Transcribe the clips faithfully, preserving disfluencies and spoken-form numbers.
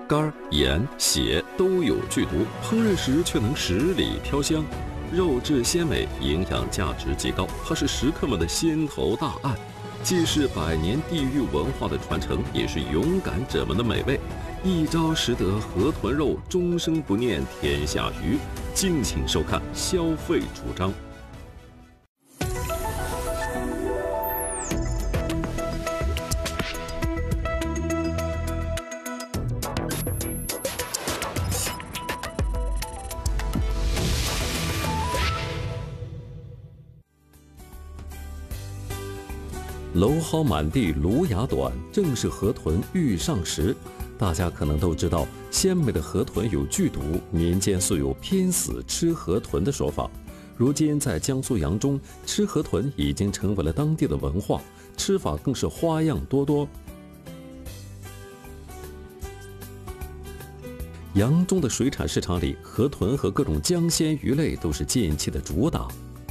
肝、盐、血都有剧毒，烹饪时却能十里飘香，肉质鲜美，营养价值极高。它是食客们的心头大案，既是百年地域文化的传承，也是勇敢者们的美味。一朝食得河豚肉，终生不念天下鱼。敬请收看《消费主张》。蒌蒿满地芦芽短，正是河豚欲上时。大家可能都知道，鲜美的河豚有剧毒，民间素有拼死吃河豚的说法。如今在江苏扬中，吃河豚已经成为了当地的文化，吃法更是花样多多。扬中的水产市场里，河豚和各种江鲜鱼类都是近期的主打。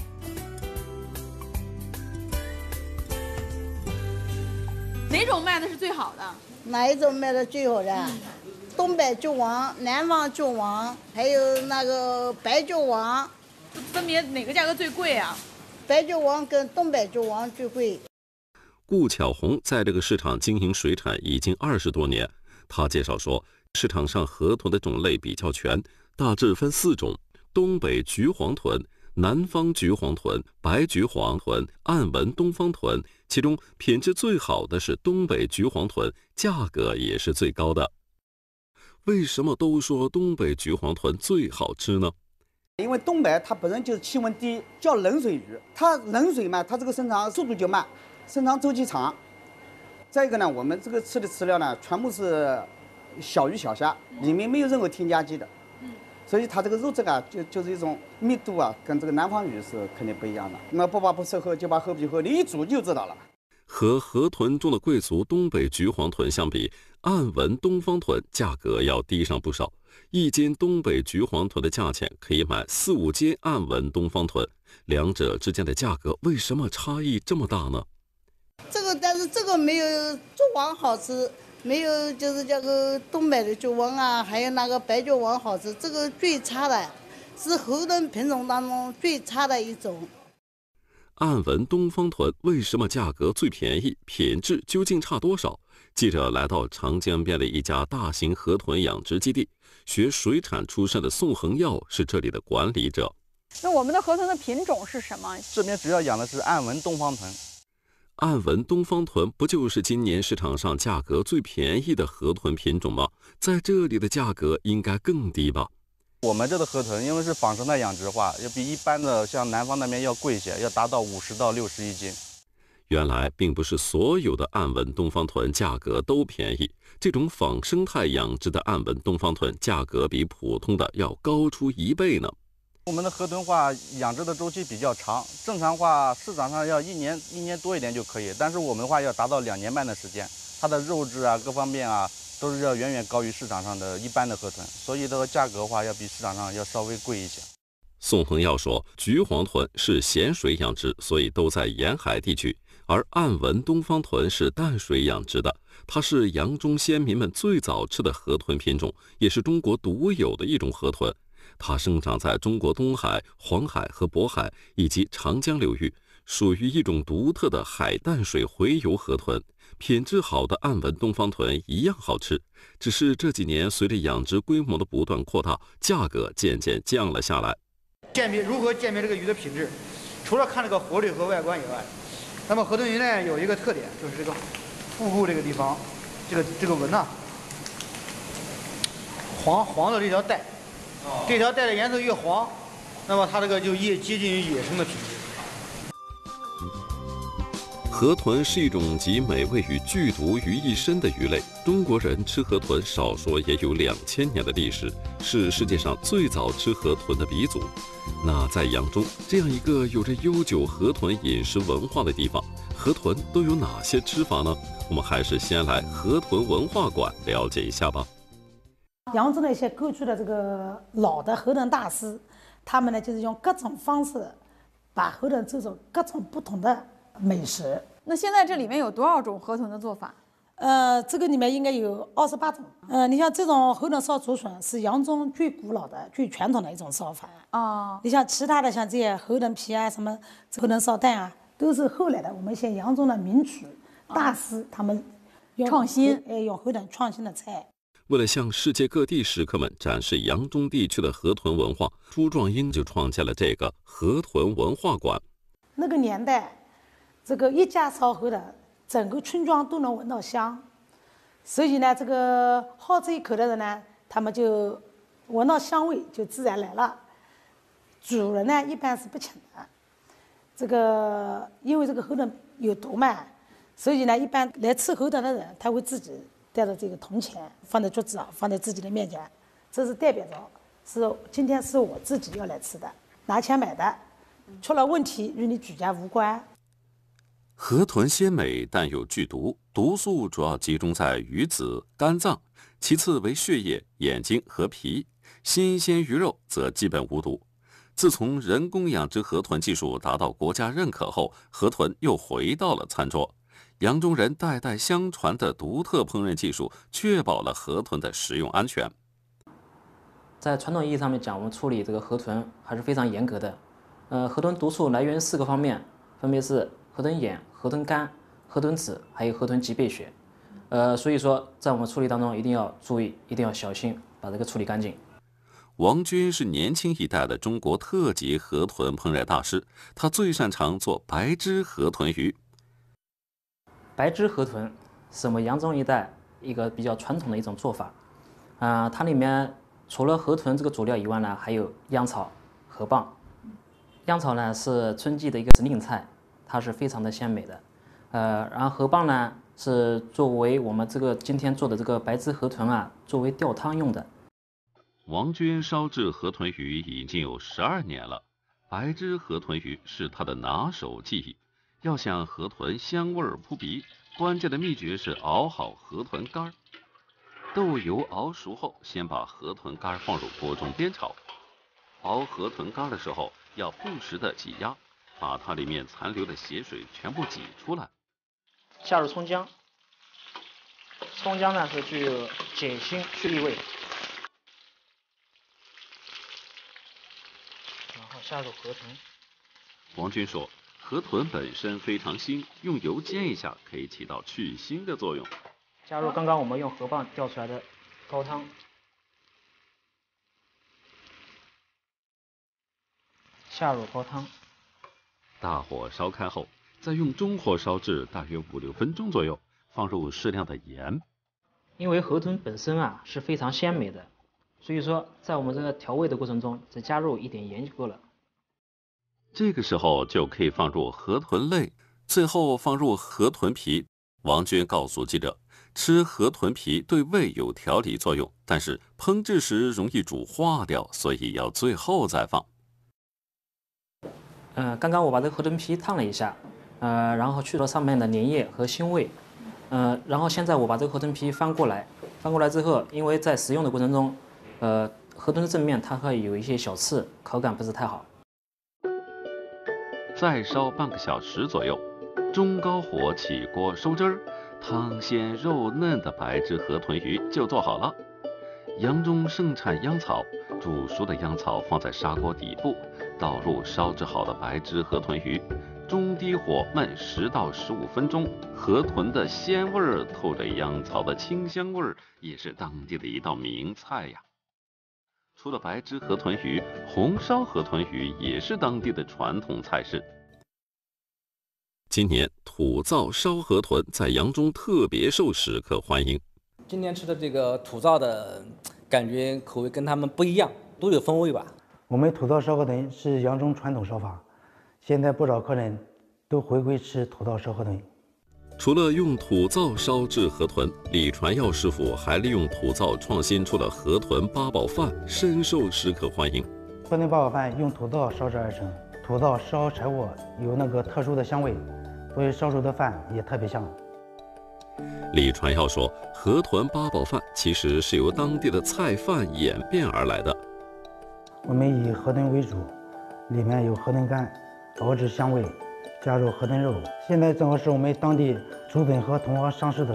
哪种卖的是最好的？ 哪一种卖的最好的？嗯、东北郡王、南方郡王，还有那个白郡王。 分别哪个价格最贵啊？ 白郡王跟东北郡王最贵。 顾巧红在这个市场经营水产已经二十多年。他介绍说，市场上河豚的种类比较全，大致分四种：东北橘黄豚、南方橘黄豚、白橘黄豚、暗纹东方豚，其中品质最好的是东北橘黄豚，价格也是最高的。为什么都说东北橘黄豚最好吃呢？ 因为东北它本身就是气温低，叫冷水鱼，它冷水嘛，它这个生长速度就慢，生长周期长。再一个呢，我们这个吃的饲料呢，全部是小鱼小虾，里面没有任何添加剂的。所以它这个肉质啊，就就是一种密度啊，跟这个南方鱼是肯定不一样的。那不把不吃喝，就把河皮河，你一煮就知道了。 和河豚中的贵族东北橘黄豚相比，暗纹东方豚价格要低上不少。一斤东北橘黄豚的价钱可以买四五斤暗纹东方豚，两者之间的价格为什么差异这么大呢？ 这个但是这个没有猪王好吃。没有，就是这个东北的郡王啊，还有那个白郡王好吃。这个最差的，是河豚品种当中最差的一种。 暗纹东方豚为什么价格最便宜？品质究竟差多少？记者来到长江边的一家大型河豚养殖基地，学水产出身的宋恒耀是这里的管理者。 那我们的河豚的品种是什么？ 这边主要养的是暗纹东方豚。 暗纹东方豚不就是今年市场上价格最便宜的河豚品种吗？在这里的价格应该更低吧？ 我们这的河豚因为是仿生态养殖化，要比一般的像南方那边要贵一些，要达到五十到六十一斤。 原来并不是所有的暗纹东方豚价格都便宜，这种仿生态养殖的暗纹东方豚价格比普通的要高出一倍呢。 我们的河豚化养殖的周期比较长，正常话市场上要一年一年多一点就可以，但是我们的话要达到两年半的时间，它的肉质啊各方面啊都是要远远高于市场上的一般的河豚，所以这个价格的话要比市场上要稍微贵一些。 宋恒耀说，橘黄豚是咸水养殖，所以都在沿海地区，而暗纹东方豚是淡水养殖的，它是扬中先民们最早吃的河豚品种，也是中国独有的一种河豚。它生长在中国东海、黄海和渤海以及长江流域，属于一种独特的海淡水洄游河豚。品质好的暗纹东方豚一样好吃，只是这几年随着养殖规模的不断扩大，价格渐渐降了下来。 鉴别如何鉴别这个鱼的品质？除了看这个活力和外观以外，那么河豚鱼呢有一个特点，就是这个腹部这个地方，这个这个纹呐，黄黄的这条带。这条带的颜色越黄，那么它这个就越接近于野生的品质。 河豚是一种集美味与剧毒于一身的鱼类，中国人吃河豚少说也有两千年的历史，是世界上最早吃河豚的鼻祖。那在扬中这样一个有着悠久河豚饮食文化的地方，河豚都有哪些吃法呢？我们还是先来河豚文化馆了解一下吧。 扬州的一些过去的这个老的河豚大师，他们呢就是用各种方式把河豚做成各种不同的美食。 那现在这里面有多少种河豚的做法？ 呃，这个里面应该有二十八种。呃，你像这种河豚烧竹笋是扬州最古老的、最传统的一种烧法。 哦， 你像其他的像这些河豚皮啊、什么河豚烧蛋啊，都是后来的我们一些扬州的名厨大师他们用创新， 哎，用河豚创新的菜。 为了向世界各地食客们展示扬中地区的河豚文化，朱壮英就创建了这个河豚文化馆。 那个年代，这个一家烧河豚，整个村庄都能闻到香，所以呢，这个好这一口的人呢，他们就闻到香味就自然来了。主人呢一般是不请的，这个因为这个河豚有毒嘛，所以呢，一般来吃河豚的人，他会自己带着这个铜钱放在桌子上，放在自己的面前，这是代表着是今天是我自己要来吃的，拿钱买的，出了问题与你举家无关。 河豚鲜美，但有剧毒，毒素主要集中在鱼子、肝脏，其次为血液、眼睛和皮。新鲜鱼肉则基本无毒。自从人工养殖河豚技术达到国家认可后，河豚又回到了餐桌。扬中人代代相传的独特烹饪技术，确保了河豚的食用安全。 在传统意义上面讲，我们处理这个河豚还是非常严格的。呃，河豚毒素来源四个方面，分别是河豚眼、河豚肝、河豚子，还有河豚脊背血。呃，所以说在我们处理当中一定要注意，一定要小心，把这个处理干净。 王军是年轻一代的中国特级河豚烹饪大师，他最擅长做白汁河豚鱼。 白汁河豚是我们扬州一带一个比较传统的一种做法，啊、呃，它里面除了河豚这个主料以外呢，还有秧草、河蚌。秧草呢是春季的一个时令菜，它是非常的鲜美的。呃，然后河蚌呢是作为我们这个今天做的这个白汁河豚啊，作为吊汤用的。 王军烧制河豚鱼已经有十二年了，白汁河豚鱼是他的拿手技艺。要想河豚香味扑鼻，关键的秘诀是熬好河豚肝。豆油熬熟后，先把河豚肝放入锅中煸炒。熬河豚肝的时候，要不时的挤压，把它里面残留的血水全部挤出来。 下入葱姜，葱姜呢是具有解腥去腻味。然后下入河豚。 王军说，河豚本身非常腥，用油煎一下可以起到去腥的作用。 加入刚刚我们用河蚌调出来的高汤，下入高汤， 大火烧开后，再用中火烧至大约五六分钟左右，放入适量的盐。 因为河豚本身啊是非常鲜美的，所以说在我们这个调味的过程中，再加入一点盐就够了。 这个时候就可以放入河豚肋，最后放入河豚皮。王军告诉记者，吃河豚皮对胃有调理作用，但是烹制时容易煮化掉，所以要最后再放。 呃，刚刚我把这个河豚皮烫了一下，呃，然后去了上面的粘液和腥味，呃，然后现在我把这个河豚皮翻过来，翻过来之后，因为在食用的过程中，呃，河豚的正面它会有一些小刺，口感不是太好。 再烧半个小时左右，中高火起锅收汁儿，汤鲜肉嫩的白汁河豚鱼就做好了。扬中盛产秧草，煮熟的秧草放在砂锅底部，倒入烧制好的白汁河豚鱼，中低火焖十到十五分钟。河豚的鲜味儿透着秧草的清香味儿，也是当地的一道名菜呀。除了白汁河豚鱼，红烧河豚鱼也是当地的传统菜式。今年土灶烧河豚在扬中特别受食客欢迎。 今天吃的这个土灶的感觉口味跟他们不一样，都有风味吧。 我们土灶烧河豚是扬中传统烧法，现在不少客人都回归吃土灶烧河豚。 除了用土灶烧制河豚，李传耀师傅还利用土灶创新出了河豚八宝饭，深受食客欢迎。 河豚八宝饭用土灶烧制而成，土灶烧柴火有那个特殊的香味，所以烧出的饭也特别香。 李传耀说，河豚八宝饭其实是由当地的菜饭演变而来的。 我们以河豚为主，里面有河豚肝，熬制香味，加入河豚肉。现在正好是我们当地竹笋和茼蒿上市的时候，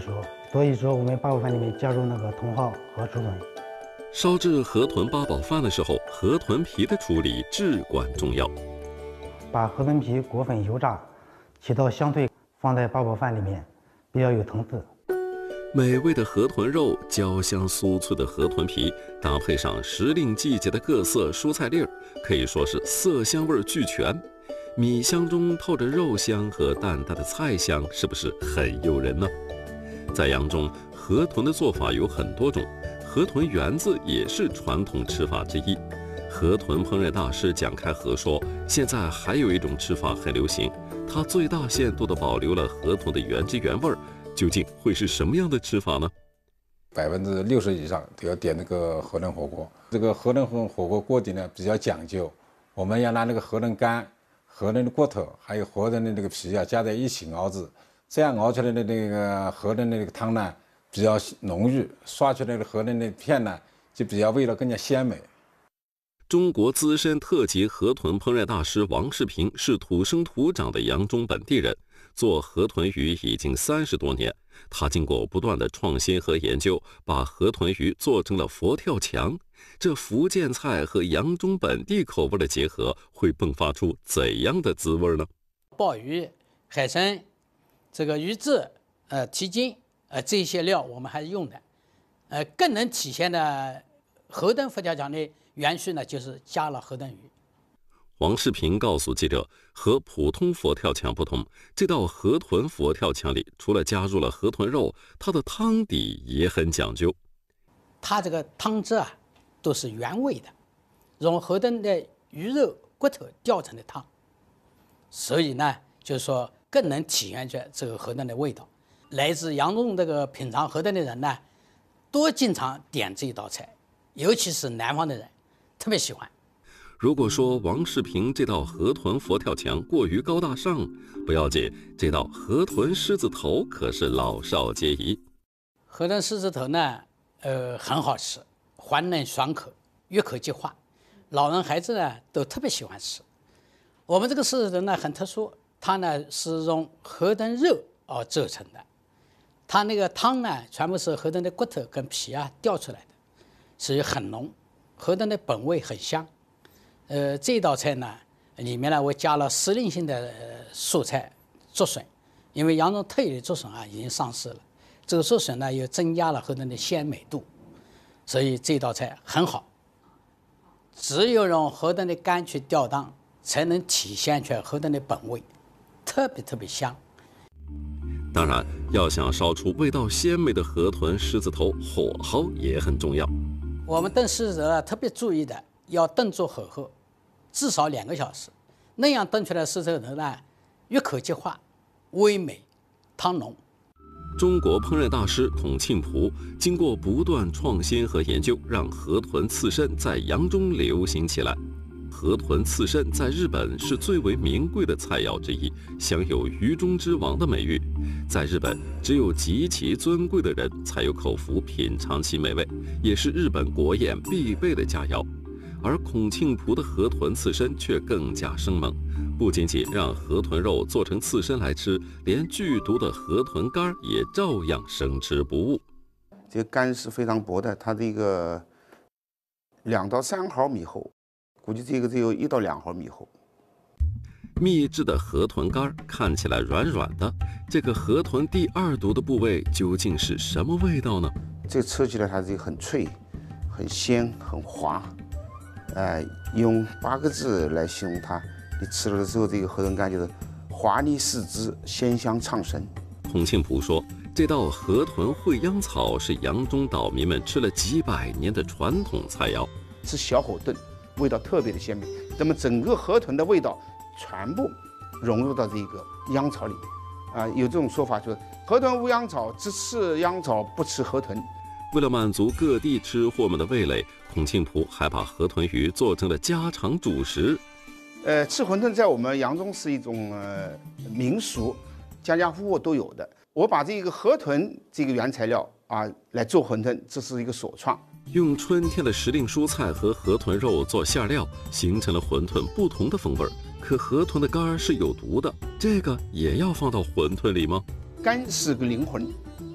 所以说我们八宝饭里面加入那个茼蒿和竹笋。 烧制河豚八宝饭的时候，河豚皮的处理至关重要。 把河豚皮裹粉油炸，起到香脆，放在八宝饭里面，比较有层次。 美味的河豚肉，焦香酥脆的河豚皮，搭配上时令季节的各色蔬菜粒儿，可以说是色香味俱全。米香中透着肉香和淡淡的菜香，是不是很诱人呢？在扬中，河豚的做法有很多种，河豚圆子也是传统吃法之一。河豚烹饪大师蒋开和说，现在还有一种吃法很流行，它最大限度地保留了河豚的原汁原味儿。究竟会是什么样的吃法呢？ 百分之六十以上都要点那个河豚火锅。这个河豚火锅锅底呢比较讲究，我们要拿那个河豚肝、河豚的骨头，还有河豚的那个皮啊加在一起熬制，这样熬出来的那个河豚的那个汤呢比较浓郁，刷出来的河豚的片呢就比较味道更加鲜美。 中国资深特级河豚烹饪大师王世平是土生土长的扬中本地人，做河豚鱼已经三十多年。他经过不断的创新和研究，把河豚鱼做成了佛跳墙。这福建菜和扬中本地口味的结合，会迸发出怎样的滋味呢？ 鲍鱼、海参、这个鱼翅、呃蹄筋，呃这些料我们还是用的，呃更能体现的河豚佛跳墙的元素呢，就是加了河豚鱼。 王世平告诉记者，和普通佛跳墙不同，这道河豚佛跳墙里除了加入了河豚肉，它的汤底也很讲究。 它这个汤汁啊，都是原味的，用河豚的鱼肉骨头调成的汤，所以呢，就是说更能体现出这个河豚的味道。来自扬中这个品尝河豚的人呢，都经常点这一道菜，尤其是南方的人，特别喜欢。 如果说王世平这道河豚佛跳墙过于高大上，不要紧，这道河豚狮子头可是老少皆宜。 河豚狮子头呢，呃，很好吃，滑嫩爽口，悦口即化，老人孩子呢都特别喜欢吃。我们这个狮子头呢很特殊，它呢是用河豚肉而做成的，它那个汤呢全部是河豚的骨头跟皮啊调出来的，所以很浓，河豚的本味很香。呃，这道菜呢，里面呢我加了时令性的、呃、蔬菜竹笋，因为扬中特有的竹笋啊已经上市了，这个竹笋呢又增加了河豚的鲜美度，所以这道菜很好。只有用河豚的肝去吊荡，才能体现出河豚的本味，特别特别香。 当然，要想烧出味道鲜美的河豚狮子头，火候也很重要。 我们炖狮子头啊，特别注意的要炖煮火候。至少两个小时，那样炖出来的狮子头呢，悦口即化，味美，汤浓。 中国烹饪大师孔庆璞经过不断创新和研究，让河豚刺身在扬中流行起来。河豚刺身在日本是最为名贵的菜肴之一，享有鱼中之王的美誉。在日本，只有极其尊贵的人才有口福品尝其美味，也是日本国宴必备的佳肴。而孔庆璞的河豚刺身却更加生猛，不仅仅让河豚肉做成刺身来吃，连剧毒的河豚肝也照样生吃不误。 这个肝是非常薄的，它这个两到三毫米厚，估计这个只有一到两毫米厚。 秘制的河豚肝看起来软软的，这个河豚第二毒的部位究竟是什么味道呢？ 这吃起来它这个很脆、很鲜、很滑。呃，用八个字来形容它，你吃了的时候，这个河豚肝就是滑腻四肢，鲜香畅身。 孔庆璞说，这道河豚烩秧草是扬中岛民们吃了几百年的传统菜肴， 是小火炖，味道特别的鲜美。那么整个河豚的味道全部融入到这个秧草里面。啊、呃，有这种说法，就是河豚无秧草，只吃秧草不吃河豚。 为了满足各地吃货们的味蕾，孔庆璞还把河豚鱼做成了家常主食。 呃，吃馄饨在我们扬中是一种呃民俗，家家户户都有的。我把这个河豚这个原材料啊来做馄饨，这是一个首创。 用春天的时令蔬菜和河豚肉做馅料，形成了馄饨不同的风味。可河豚的肝是有毒的，这个也要放到馄饨里吗？ 肝是个灵魂，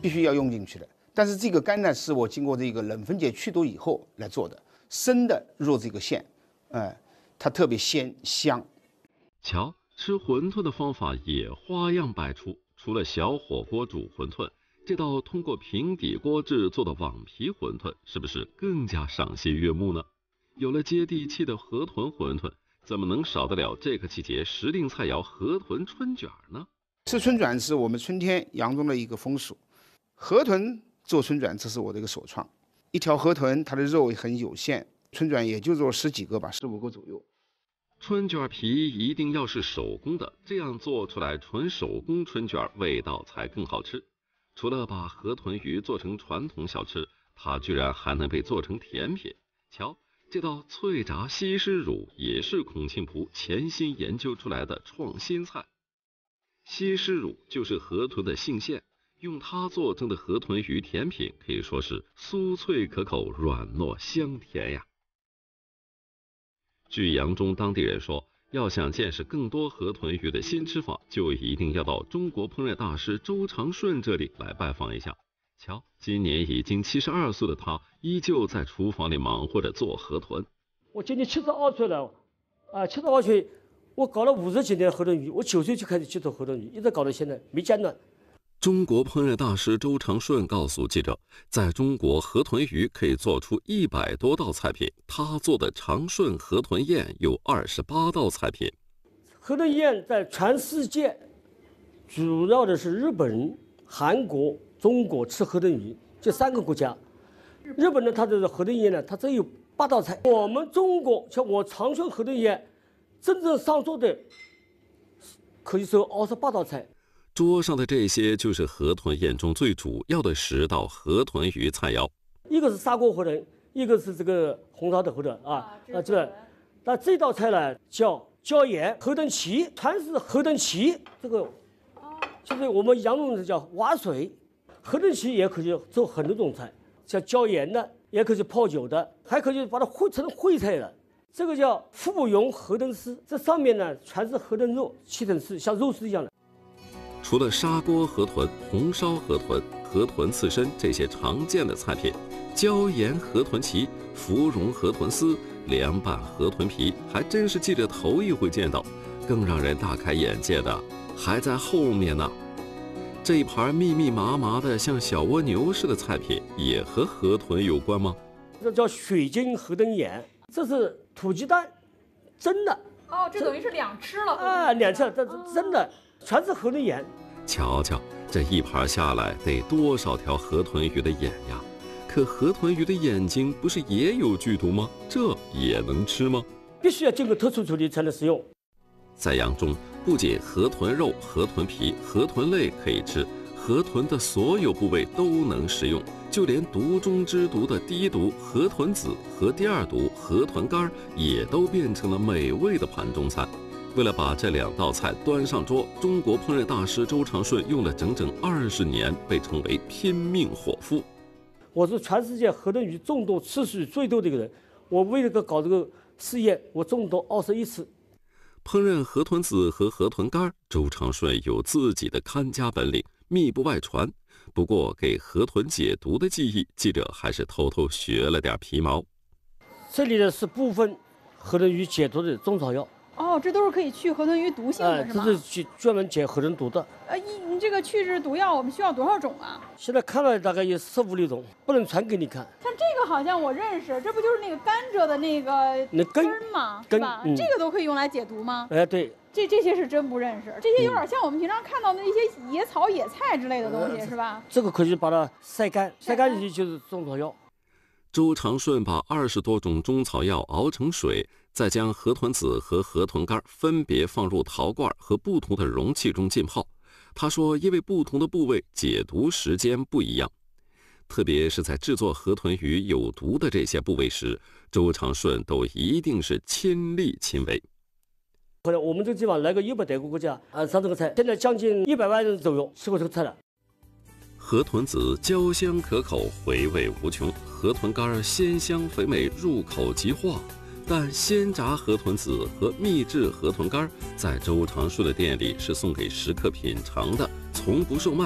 必须要用进去的。但是这个干呢，是我经过这个冷分解去毒以后来做的，生的入这个馅，哎、呃，它特别鲜香。 瞧，吃馄饨的方法也花样百出，除了小火锅煮馄饨，这道通过平底锅制作的网皮馄饨，是不是更加赏心悦目呢？有了接地气的河豚馄饨，怎么能少得了这个季节时令菜肴河豚春卷呢？ 吃春卷是我们春天扬中的一个风俗，河豚做春卷这是我的一个首创。一条河豚它的肉很有限，春卷也就做十几个吧，十五个左右。 春卷皮一定要是手工的，这样做出来纯手工春卷味道才更好吃。除了把河豚鱼做成传统小吃，它居然还能被做成甜品。瞧，这道脆炸西施乳也是孔庆璞潜心研究出来的创新菜。西施乳就是河豚的性腺，用它做成的河豚鱼甜品可以说是酥脆可口、软糯香甜呀。据扬中当地人说，要想见识更多河豚鱼的新吃法，就一定要到中国烹饪大师周长顺这里来拜访一下。瞧，今年已经七十二岁的他，依旧在厨房里忙活着做河豚。 我今年七十二岁了，啊，七十二岁，我搞了五十几年河豚鱼，我九岁就开始去做河豚鱼，一直搞到现在没间断。 中国烹饪大师周长顺告诉记者，在中国河豚鱼可以做出一百多道菜品，他做的长顺河豚宴有二十八道菜品。 河豚宴在全世界，主要的是日本、韩国、中国吃河豚鱼这三个国家。日本呢，它的河豚宴呢，它只有八道菜。我们中国像我长顺河豚宴，真正上桌的可以说二十八道菜。 桌上的这些就是河豚宴中最主要的十道河豚鱼菜肴， 一个是砂锅河豚，一个是这个红烧的河豚啊，啊这个，那这道菜呢叫椒盐河豚鳍，全是河豚鳍，这个，就是我们扬中人叫蛙水，河豚鳍也可以做很多种菜，像椒盐的，也可以泡酒的，还可以把它烩成烩菜的。这个叫腹部蓉河豚丝，这上面呢全是河豚肉切成丝，像肉丝一样的。 除了砂锅河豚、红烧河豚、河豚刺身这些常见的菜品，椒盐河豚鳍、芙蓉河豚丝、凉拌河豚皮，还真是记者头一回见到。更让人大开眼界的还在后面呢。这一盘密密麻麻的像小蜗牛似的菜品，也和河豚有关吗？ 这叫水晶河豚眼，这是土鸡蛋，蒸的。 哦，这等于是两吃了啊，两吃，这真的。全是河豚眼， 瞧瞧这一盘下来得多少条河豚鱼的眼呀！可河豚鱼的眼睛不是也有剧毒吗？这也能吃吗？ 必须要经过特殊处理才能食用。 在扬中，不仅河豚肉、河豚皮、河豚肋可以吃，河豚的所有部位都能食用，就连毒中之毒的第一毒河豚子和第二毒河豚肝也都变成了美味的盘中餐。为了把这两道菜端上桌，中国烹饪大师周长顺用了整整二十年，被称为拼命伙夫。 我是全世界河豚鱼中毒次数最多的一个人，我为了个搞这个试验，我中毒二十一次。 烹饪河豚子和河豚肝，周长顺有自己的看家本领，秘不外传。不过给河豚解毒的技艺，记者还是偷偷学了点皮毛。 这里呢是部分河豚鱼解毒的中草药。 哦，这都是可以去河豚鱼毒性的， 哎、 是吗？ 这是去专门解河豚毒的。 呃，一你这个去脂毒药，我们需要多少种啊？ 现在看了大概有十五六种，不能传给你看。 像这个好像我认识，这不就是那个甘蔗的那个那根吗？ 根是吧、 嗯？ 这个都可以用来解毒吗？ 哎，对。 这这些是真不认识，这些有点像我们平常看到的一些野草、野菜之类的东西， 嗯、 是吧？ 这个可以把它晒干，晒干以后就是中草药。 周长顺把二十多种中草药熬成水，再将河豚子和河豚肝分别放入陶罐和不同的容器中浸泡。他说，因为不同的部位解毒时间不一样，特别是在制作河豚鱼有毒的这些部位时，周长顺都一定是亲力亲为。 后来我们这个地方来个一百多个国家啊，上这个菜，现在将近一百万人左右吃过这个菜了。 河豚子焦香可口，回味无穷；河豚肝鲜香肥美，入口即化。但鲜炸河豚子和秘制河豚肝在周长顺的店里是送给食客品尝的，从不售卖，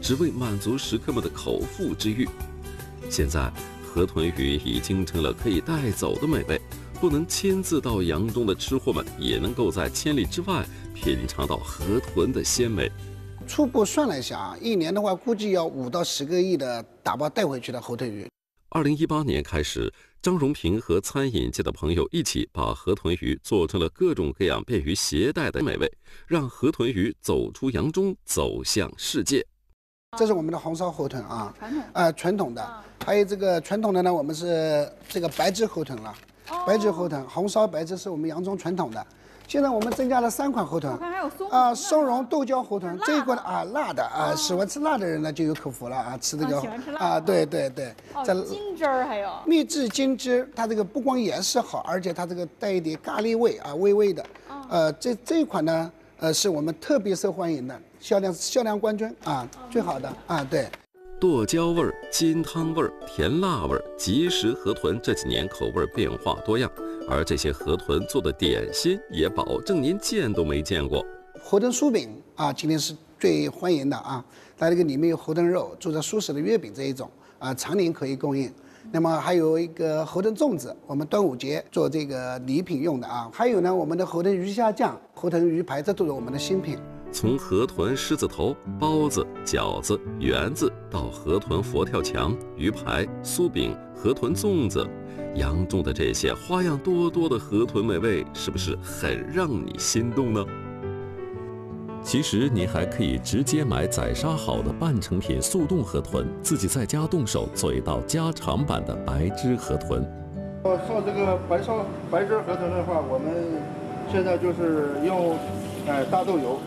只为满足食客们的口腹之欲。现在，河豚鱼已经成了可以带走的美味，不能亲自到扬中的吃货们也能够在千里之外品尝到河豚的鲜美。 初步算了一下啊，一年的话估计要五到十个亿的打包带回去的河豚鱼。 二零一八年开始，张荣平和餐饮界的朋友一起把河豚鱼做成了各种各样便于携带的美味，让河豚鱼走出扬中，走向世界。 这是我们的红烧河豚啊， 传统啊、呃、传统的，啊、还有这个传统的呢，我们是这个白汁河豚了，哦、白汁河豚，红烧白汁是我们扬中传统的。现在我们增加了三款河豚， 我看还有松啊，松茸豆椒河豚，这一个呢啊辣的啊， 哦、 喜欢吃辣的人呢就有口福了啊，吃这个啊，喜欢吃辣啊，对对对， 哦，金汁儿还有秘制金汁，它这个不光颜色好，而且它这个带一点咖喱味啊，微微的，哦、呃，这这一款呢，呃，是我们特别受欢迎的，销量销量冠军啊，哦、最好的啊，对。 剁椒味儿、金汤味儿、甜辣味儿，即食河豚这几年口味变化多样，而这些河豚做的点心也保证您见都没见过。 河豚酥饼啊，今天是最欢迎的啊，它这个里面有河豚肉，做的酥食的月饼这一种啊，常年可以供应。那么还有一个河豚粽子，我们端午节做这个礼品用的啊。还有呢，我们的河豚鱼虾酱、河豚鱼排，这都是我们的新品。 从河豚狮子头、包子、饺子、圆子到河豚佛跳墙、鱼排、酥饼、河豚粽子，扬中的这些花样多多的河豚美味，是不是很让你心动呢？其实您还可以直接买宰杀好的半成品速冻河豚，自己在家动手做一道家常版的白汁河豚。 烧这个白烧白汁河豚的话，我们现在就是用哎大豆油。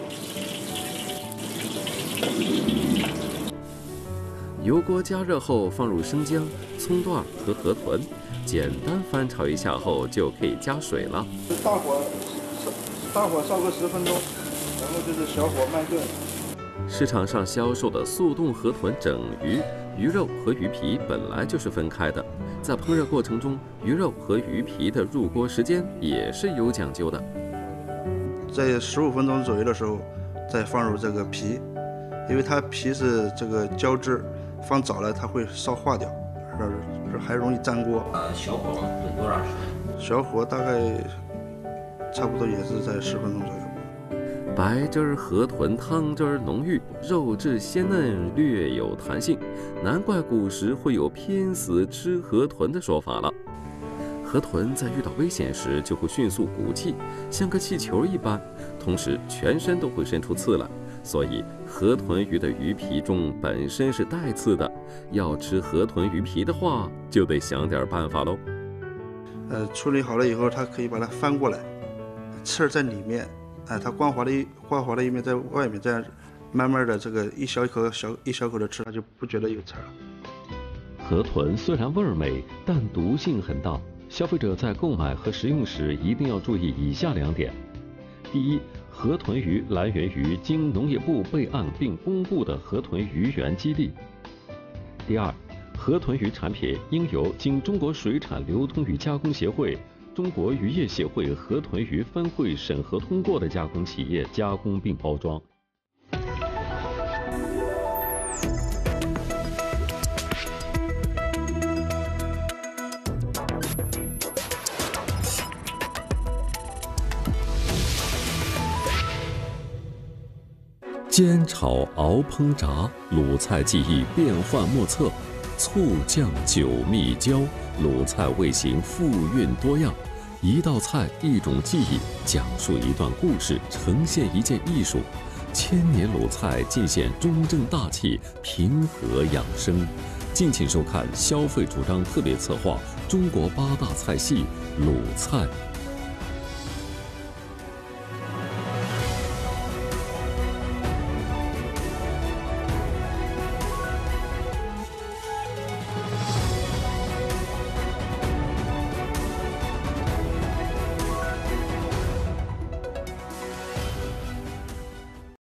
油锅加热后，放入生姜、葱段和河豚，简单翻炒一下后就可以加水了。 大火大火烧个十分钟，然后就是小火慢炖。 市场上销售的速冻河豚整鱼，鱼肉和鱼皮本来就是分开的，在烹饪过程中，鱼肉和鱼皮的入锅时间也是有讲究的。 在十五分钟左右的时候，再放入这个皮。因为它皮是这个胶质，放早了它会烧化掉，而还容易粘锅。 呃，小火炖多长时间？ 小火大概差不多也是在十分钟左右。 白汁河豚汤汁浓郁，肉质鲜嫩，略有弹性，难怪古时会有拼死吃河豚的说法了。河豚在遇到危险时就会迅速鼓气，像个气球一般，同时全身都会伸出刺来。所以，河豚鱼的鱼皮中本身是带刺的，要吃河豚鱼皮的话，就得想点办法喽。 呃，处理好了以后，它可以把它翻过来，刺儿在里面，哎、呃，它光滑的一光滑的一面在外面，这样慢慢的这个一小口小一小口的吃，它就不觉得有刺了。 河豚虽然味儿美，但毒性很大，消费者在购买和食用时一定要注意以下两点：第一，河豚鱼来源于经农业部备案并公布的河豚鱼源基地。第二，河豚鱼产品应由经中国水产流通与加工协会、中国渔业协会河豚鱼分会审核通过的加工企业加工并包装。煎炒熬烹炸，鲁菜技艺变幻莫测，醋酱酒蜜椒，鲁菜味型复韵多样。一道菜，一种技艺，讲述一段故事，呈现一件艺术。千年鲁菜尽显中正大气，平和养生。敬请收看消费主张特别策划《中国八大菜系鲁菜》。